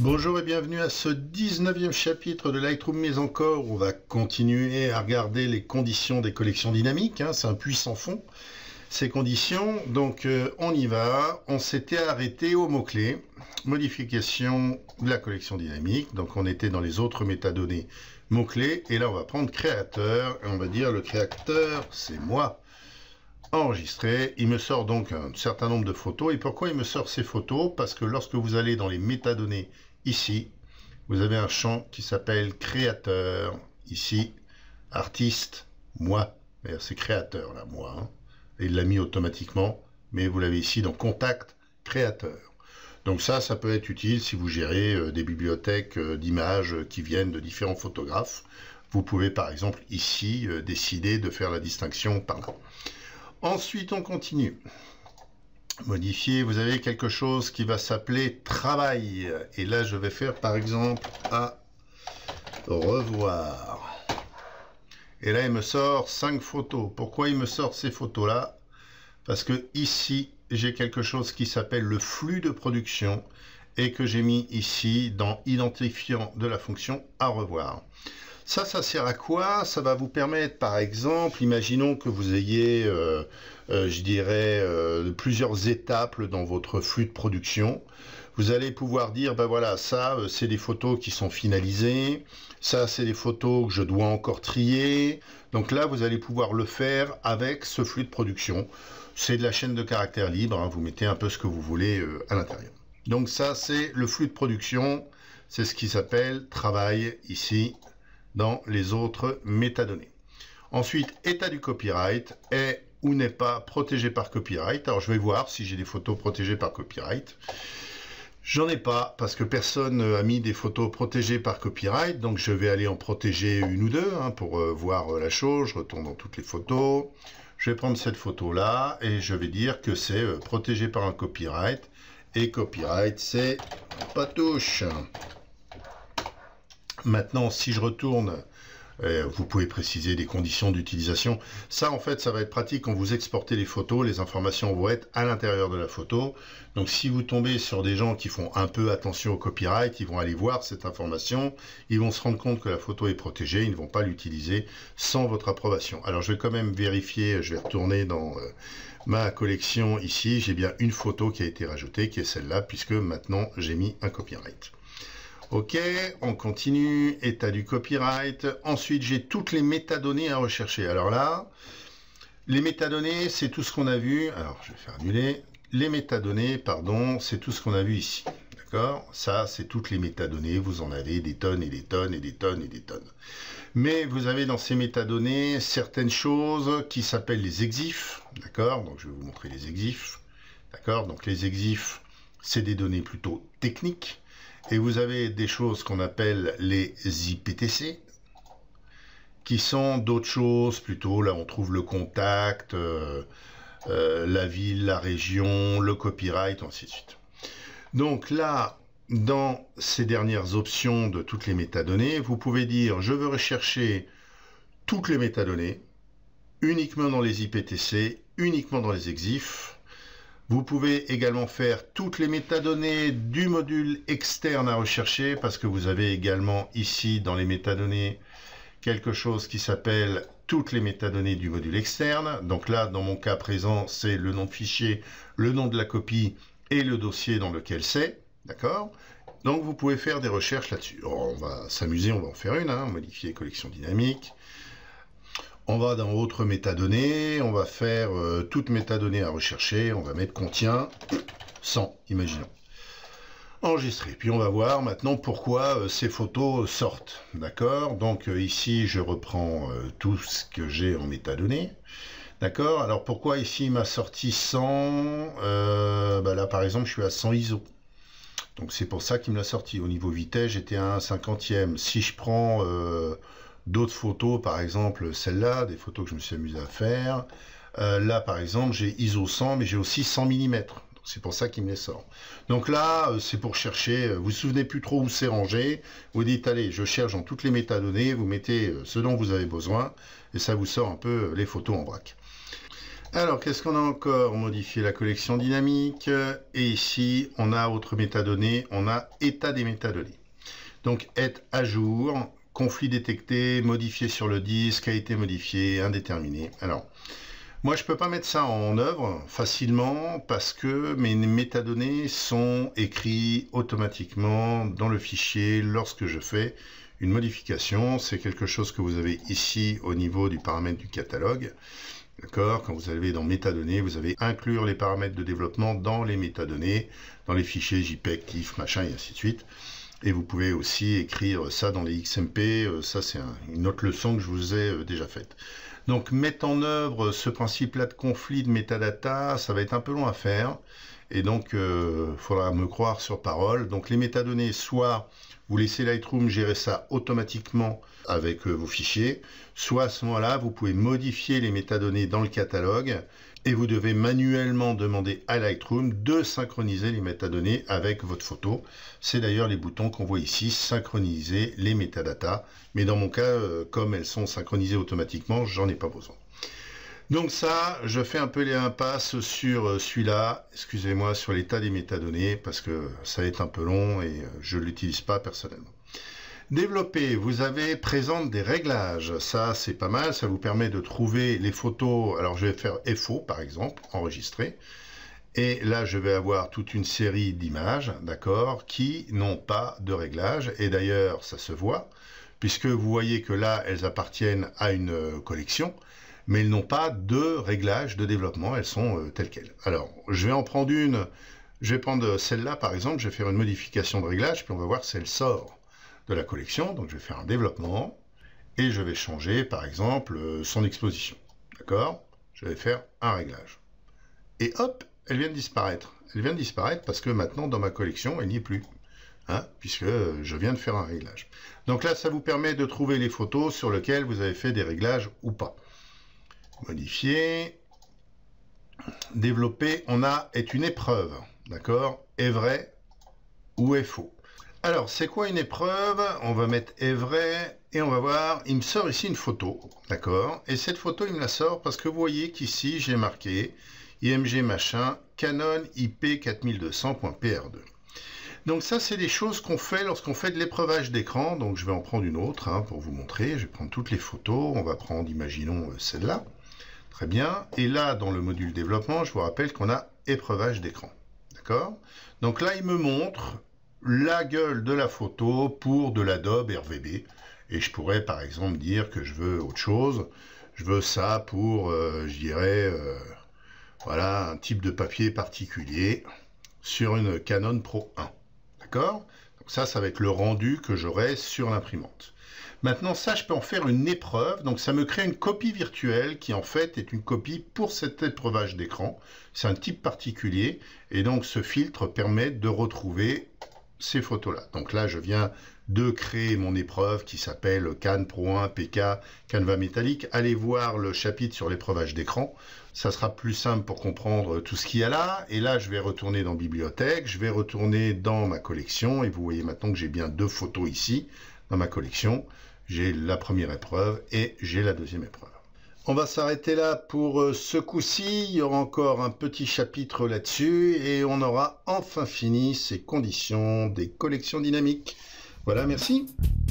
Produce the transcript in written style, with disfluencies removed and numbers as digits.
Bonjour et bienvenue à ce 19e chapitre de Lightroom, mais encore, on va continuer à regarder les conditions des collections dynamiques, hein, c'est un puits sans fond, ces conditions, donc on y va, on s'était arrêté au mot-clé, modification de la collection dynamique, donc on était dans les autres métadonnées mots-clés, et là on va prendre créateur, et on va dire le créateur, c'est moi. Enregistré, il me sort donc un certain nombre de photos. Et pourquoi il me sort ces photos? Parce que lorsque vous allez dans les métadonnées ici, vous avez un champ qui s'appelle créateur, ici, artiste, moi. C'est créateur là, moi. Hein. Et il l'a mis automatiquement, mais vous l'avez ici dans contact créateur. Donc ça peut être utile si vous gérez des bibliothèques d'images qui viennent de différents photographes. Vous pouvez par exemple ici décider de faire la distinction par là. Ensuite, on continue. Modifier, vous avez quelque chose qui va s'appeler travail. Et là, je vais faire par exemple à revoir. Et là, il me sort 5 photos. Pourquoi il me sort ces photos-là? Parce que ici, j'ai quelque chose qui s'appelle le flux de production et que j'ai mis ici dans identifiant de la fonction à revoir. Ça sert à quoi? Ça va vous permettre, par exemple, imaginons que vous ayez, je dirais, plusieurs étapes dans votre flux de production. Vous allez pouvoir dire, ben voilà, ça, c'est des photos qui sont finalisées. Ça, c'est des photos que je dois encore trier. Donc là, vous allez pouvoir le faire avec ce flux de production. C'est de la chaîne de caractères libre. Hein, vous mettez un peu ce que vous voulez à l'intérieur. Donc ça, c'est le flux de production. C'est ce qui s'appelle travail ici dans les autres métadonnées. Ensuite, état du copyright est ou n'est pas protégé par copyright. Alors je vais voir si j'ai des photos protégées par copyright. J'en ai pas parce que personne a mis des photos protégées par copyright, donc je vais aller en protéger une ou deux hein, pour voir la chose. Je retourne dans toutes les photos. Je vais prendre cette photo là et je vais dire que c'est protégé par un copyright et copyright c'est pas touche. Maintenant, si je retourne, vous pouvez préciser des conditions d'utilisation. Ça, en fait, ça va être pratique quand vous exportez les photos. Les informations vont être à l'intérieur de la photo. Donc, si vous tombez sur des gens qui font un peu attention au copyright, ils vont aller voir cette information. Ils vont se rendre compte que la photo est protégée. Ils ne vont pas l'utiliser sans votre approbation. Alors, je vais quand même vérifier. Je vais retourner dans ma collection ici. J'ai bien une photo qui a été rajoutée, qui est celle-là, puisque maintenant, j'ai mis un copyright. Ok, on continue, état du copyright. Ensuite, j'ai toutes les métadonnées à rechercher. Alors là, les métadonnées, c'est tout ce qu'on a vu. Alors, je vais faire annuler. Les métadonnées, pardon, c'est tout ce qu'on a vu ici. D'accord? Ça, c'est toutes les métadonnées. Vous en avez des tonnes et des tonnes et des tonnes et des tonnes. Mais vous avez dans ces métadonnées certaines choses qui s'appellent les exifs. D'accord? Donc, je vais vous montrer les exifs. D'accord? Donc, les exifs, c'est des données plutôt techniques. Et vous avez des choses qu'on appelle les IPTC, qui sont d'autres choses, plutôt là on trouve le contact, la ville, la région, le copyright, ainsi de suite. Donc là, dans ces dernières options de toutes les métadonnées, vous pouvez dire je veux rechercher toutes les métadonnées, uniquement dans les IPTC, uniquement dans les EXIF. Vous pouvez également faire toutes les métadonnées du module externe à rechercher parce que vous avez également ici dans les métadonnées quelque chose qui s'appelle toutes les métadonnées du module externe. Donc là, dans mon cas présent, c'est le nom de fichier, le nom de la copie et le dossier dans lequel c'est. D'accord? Donc vous pouvez faire des recherches là-dessus. On va s'amuser, on va en faire une, hein, modifier collection dynamique. On va dans autres métadonnées, on va faire toutes métadonnées à rechercher, on va mettre contient 100, imaginons. Enregistrer, puis on va voir maintenant pourquoi ces photos sortent, d'accord? Donc ici je reprends tout ce que j'ai en métadonnées, d'accord? Alors pourquoi ici il m'a sorti 100, là par exemple je suis à 100 ISO. Donc c'est pour ça qu'il me l'a sorti. Au niveau vitesse, j'étais à 1/50e. Si je prends d'autres photos, par exemple celle-là, des photos que je me suis amusé à faire, là par exemple j'ai ISO 100, mais j'ai aussi 100 mm. C'est pour ça qu'il me les sort. Donc là, c'est pour chercher, vous vous souvenez plus trop où c'est rangé, vous dites allez, je cherche dans toutes les métadonnées, vous mettez ce dont vous avez besoin, et ça vous sort un peu les photos en vrac. Alors, qu'est-ce qu'on a encore? Modifier la collection dynamique. Et ici, on a autre métadonnées, on a état des métadonnées. Donc, être à jour, conflit détecté, modifié sur le disque, a été modifié, indéterminé. Alors, moi, je ne peux pas mettre ça en œuvre facilement parce que mes métadonnées sont écrites automatiquement dans le fichier lorsque je fais une modification. C'est quelque chose que vous avez ici au niveau du paramètre du catalogue. D'accord, quand vous allez dans métadonnées, vous avez inclure les paramètres de développement dans les métadonnées, dans les fichiers JPEG, TIFF, machin, et ainsi de suite. Et vous pouvez aussi écrire ça dans les XMP, ça c'est une autre leçon que je vous ai déjà faite. Donc mettre en œuvre ce principe-là de conflit de métadata, ça va être un peu long à faire. Et donc il faudra me croire sur parole. Donc les métadonnées, soit vous laissez Lightroom gérer ça automatiquement avec vos fichiers, soit à ce moment-là, vous pouvez modifier les métadonnées dans le catalogue et vous devez manuellement demander à Lightroom de synchroniser les métadonnées avec votre photo. C'est d'ailleurs les boutons qu'on voit ici, synchroniser les métadatas. Mais dans mon cas, comme elles sont synchronisées automatiquement, j'en ai pas besoin. Donc ça, je fais un peu les impasses sur celui-là, excusez-moi, sur l'état des métadonnées, parce que ça va être un peu long et je ne l'utilise pas personnellement. Développer, vous avez présente des réglages, ça c'est pas mal, ça vous permet de trouver les photos. Alors je vais faire FO par exemple, enregistrer, et là je vais avoir toute une série d'images, d'accord, qui n'ont pas de réglage, et d'ailleurs ça se voit, puisque vous voyez que là elles appartiennent à une collection, mais elles n'ont pas de réglage de développement, elles sont telles quelles. Alors je vais en prendre une, je vais prendre celle-là par exemple, je vais faire une modification de réglage, puis on va voir si elle sort de la collection. Donc je vais faire un développement et je vais changer par exemple son exposition, d'accord, je vais faire un réglage et hop, elle vient de disparaître. Elle vient de disparaître parce que maintenant dans ma collection elle n'y est plus, hein, puisque je viens de faire un réglage. Donc là ça vous permet de trouver les photos sur lesquelles vous avez fait des réglages ou pas. Modifier, développer, on a est une épreuve, d'accord, est vrai ou est faux. Alors, c'est quoi une épreuve? On va mettre est vrai et on va voir, il me sort ici une photo, d'accord? Et cette photo, il me la sort parce que vous voyez qu'ici, j'ai marqué IMG machin, Canon IP 4200.PR2. Donc ça, c'est des choses qu'on fait lorsqu'on fait de l'épreuvage d'écran. Donc je vais en prendre une autre hein, pour vous montrer. Je vais prendre toutes les photos. On va prendre, imaginons, celle-là. Très bien. Et là, dans le module développement, je vous rappelle qu'on a épreuvage d'écran. D'accord? Donc là, il me montre la gueule de la photo pour de l'Adobe RVB. Et je pourrais, par exemple, dire que je veux autre chose. Je veux ça pour, je dirais, voilà, un type de papier particulier sur une Canon Pro 1. D'accord? Donc ça va être le rendu que j'aurai sur l'imprimante. Maintenant, ça, je peux en faire une épreuve. Donc, ça me crée une copie virtuelle qui, en fait, est une copie pour cet épreuvage d'écran. C'est un type particulier. Et donc, ce filtre permet de retrouver ces photos-là. Donc là, je viens de créer mon épreuve qui s'appelle Can Pro 1 PK Canva métallique. Allez voir le chapitre sur l'épreuvage d'écran. Ça sera plus simple pour comprendre tout ce qu'il y a là. Et là, je vais retourner dans Bibliothèque. Je vais retourner dans ma collection. Et vous voyez maintenant que j'ai bien deux photos ici dans ma collection. J'ai la première épreuve et j'ai la deuxième épreuve. On va s'arrêter là pour ce coup-ci. Il y aura encore un petit chapitre là-dessus et on aura enfin fini ces conditions des collections dynamiques. Voilà, merci.